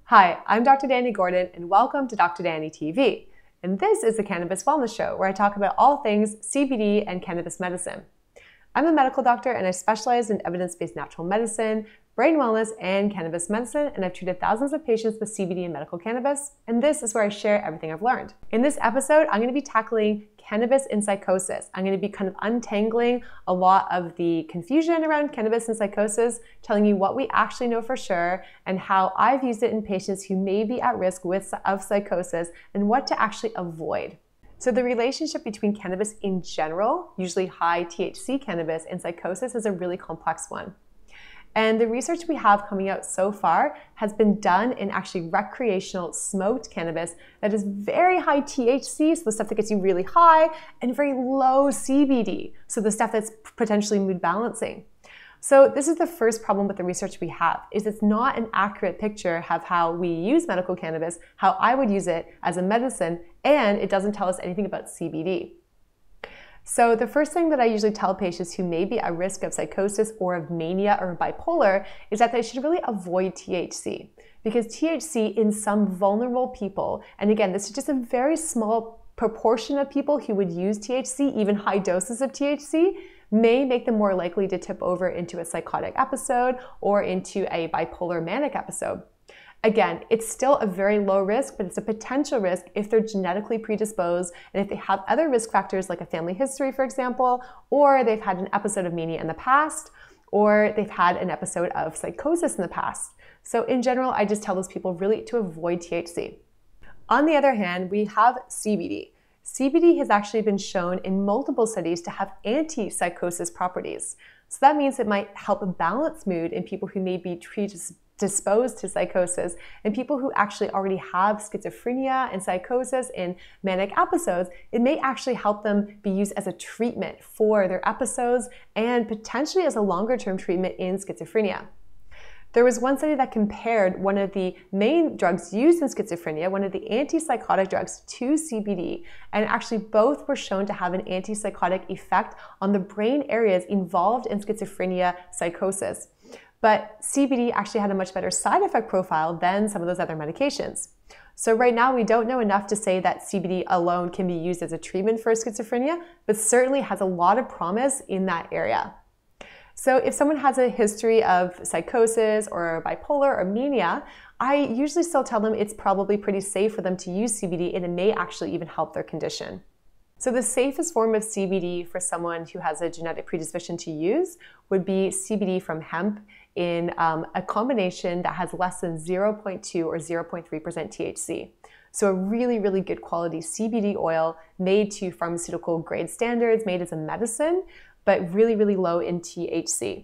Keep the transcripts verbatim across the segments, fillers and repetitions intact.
Hi, I'm Doctor Danny Gordon, and welcome to Doctor Danny T V. And this is the Cannabis Wellness Show, where I talk about all things C B D and cannabis medicine. I'm a medical doctor, and I specialize in evidence-based natural medicine, brain wellness, and cannabis medicine, and I've treated thousands of patients with C B D and medical cannabis, and this is where I share everything I've learned. In this episode, I'm going to be tackling cannabis and psychosis. I'm going to be kind of untangling a lot of the confusion around cannabis and psychosis, telling you what we actually know for sure, and how I've used it in patients who may be at risk with, of psychosis, and what to actually avoid. So the relationship between cannabis in general, usually high T H C cannabis, and psychosis is a really complex one. And the research we have coming out so far has been done in actually recreational smoked cannabis that is very high T H C, so the stuff that gets you really high, and very low C B D, so the stuff that's potentially mood balancing. So this is the first problem with the research we have, is it's not an accurate picture of how we use medical cannabis, how I would use it as a medicine, and it doesn't tell us anything about C B D. So the first thing that I usually tell patients who may be at risk of psychosis or of mania or bipolar is that they should really avoid T H C, because T H C in some vulnerable people, and again, this is just a very small proportion of people who would use T H C, even high doses of T H C, may make them more likely to tip over into a psychotic episode or into a bipolar manic episode. Again, it's still a very low risk, but it's a potential risk if they're genetically predisposed and if they have other risk factors like a family history, for example, or they've had an episode of mania in the past, or they've had an episode of psychosis in the past. So in general, I just tell those people really to avoid T H C. On the other hand, we have C B D. C B D has actually been shown in multiple studies to have anti-psychosis properties. So that means it might help balance mood in people who may be predisposed to psychosis, and people who actually already have schizophrenia and psychosis in manic episodes. It may actually help them be used as a treatment for their episodes and potentially as a longer-term treatment in schizophrenia. There was one study that compared one of the main drugs used in schizophrenia, one of the antipsychotic drugs, to C B D, and actually both were shown to have an antipsychotic effect on the brain areas involved in schizophrenia psychosis. But C B D actually had a much better side effect profile than some of those other medications. So right now we don't know enough to say that C B D alone can be used as a treatment for schizophrenia, but certainly has a lot of promise in that area. So if someone has a history of psychosis or bipolar or mania, I usually still tell them it's probably pretty safe for them to use C B D, and it may actually even help their condition. So the safest form of C B D for someone who has a genetic predisposition to use would be C B D from hemp in um, a combination that has less than zero point two or zero point three percent T H C. So a really, really good quality C B D oil made to pharmaceutical grade standards, made as a medicine, but really, really low in T H C.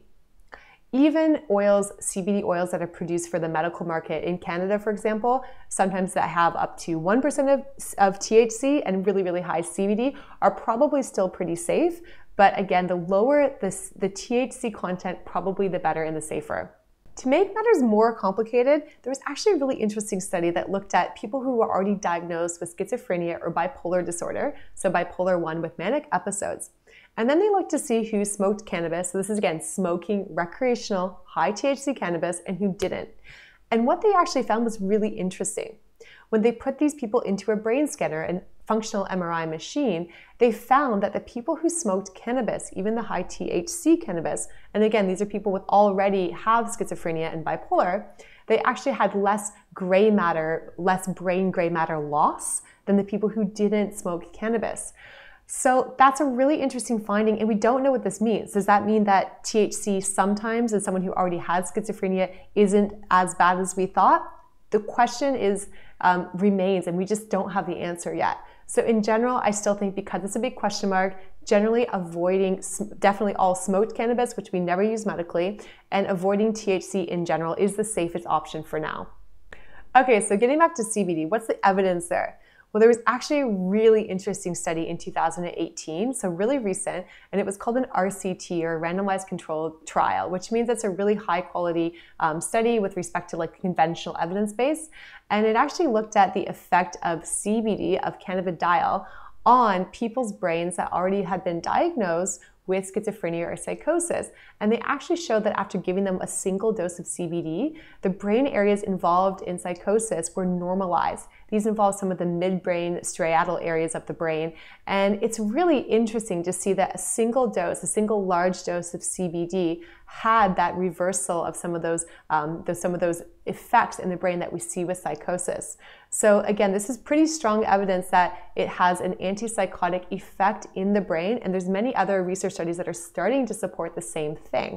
Even oils, C B D oils that are produced for the medical market in Canada, for example, sometimes that have up to one percent of, of T H C and really, really high C B D are probably still pretty safe. But again, the lower this, the T H C content, probably the better and the safer. To make matters more complicated, there was actually a really interesting study that looked at people who were already diagnosed with schizophrenia or bipolar disorder, so bipolar one with manic episodes. And then they looked to see who smoked cannabis, so this is again smoking recreational high T H C cannabis, and who didn't. And what they actually found was really interesting. When they put these people into a brain scanner, a functional M R I machine, they found that the people who smoked cannabis, even the high T H C cannabis, and again, these are people with already have schizophrenia and bipolar, they actually had less gray matter, less brain gray matter loss than the people who didn't smoke cannabis. So that's a really interesting finding, and we don't know what this means. Does that mean that T H C sometimes in someone who already has schizophrenia isn't as bad as we thought? The question is um, remains, and we just don't have the answer yet. So in general, I still think, because it's a big question mark, generally avoiding definitely all smoked cannabis, which we never use medically, and avoiding T H C in general is the safest option for now. Okay, so getting back to C B D, what's the evidence there? Well, there was actually a really interesting study in two thousand eighteen, so really recent, and it was called an R C T, or randomized controlled trial, which means it's a really high quality um, study with respect to like conventional evidence base. And it actually looked at the effect of C B D, of cannabidiol, on people's brains that already had been diagnosed with schizophrenia or psychosis. And they actually showed that after giving them a single dose of C B D, the brain areas involved in psychosis were normalized. These involve some of the midbrain striatal areas of the brain. And it's really interesting to see that a single dose, a single large dose of C B D had that reversal of some of those, um, those, some of those effects in the brain that we see with psychosis. So again, this is pretty strong evidence that it has an antipsychotic effect in the brain, and there's many other research studies that are starting to support the same thing.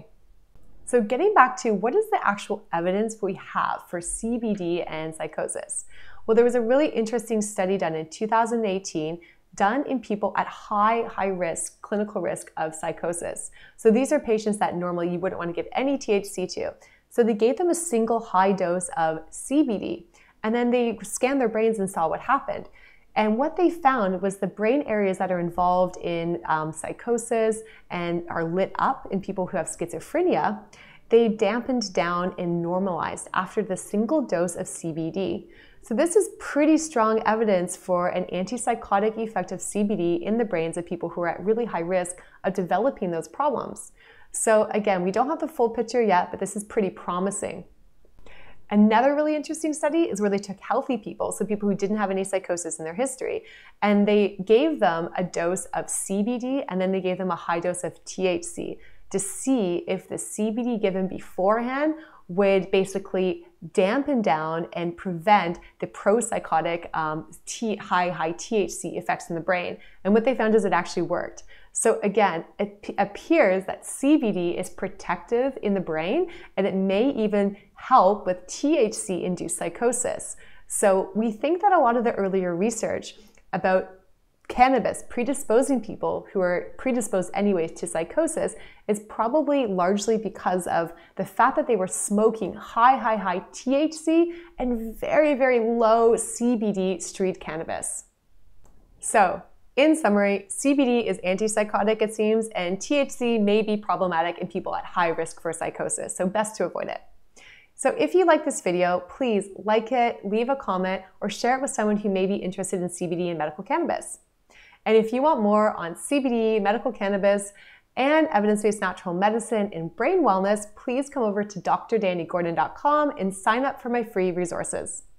So getting back to what is the actual evidence we have for C B D and psychosis? Well, there was a really interesting study done in two thousand eighteen done in people at high, high risk, clinical risk of psychosis. So these are patients that normally you wouldn't want to give any T H C to. So they gave them a single high dose of C B D, and then they scanned their brains and saw what happened. And what they found was the brain areas that are involved in um, psychosis and are lit up in people who have schizophrenia, they dampened down and normalized after the single dose of C B D. So this is pretty strong evidence for an antipsychotic effect of C B D in the brains of people who are at really high risk of developing those problems. So again, we don't have the full picture yet, but this is pretty promising. Another really interesting study is where they took healthy people, so people who didn't have any psychosis in their history, and they gave them a dose of C B D and then they gave them a high dose of T H C to see if the C B D given beforehand would basically dampen down and prevent the pro-psychotic um, T, high, high T H C effects in the brain. And what they found is it actually worked. So again, it p- appears that C B D is protective in the brain, and it may even help with T H C-induced psychosis. So we think that a lot of the earlier research about cannabis predisposing people who are predisposed anyways to psychosis is probably largely because of the fact that they were smoking high, high, high T H C and very, very low C B D street cannabis. So, in summary, C B D is antipsychotic, it seems, and T H C may be problematic in people at high risk for psychosis, so best to avoid it. So if you like this video, please like it, leave a comment, or share it with someone who may be interested in C B D and medical cannabis. And if you want more on C B D, medical cannabis, and evidence-based natural medicine and brain wellness, please come over to D R danny gordon dot com and sign up for my free resources.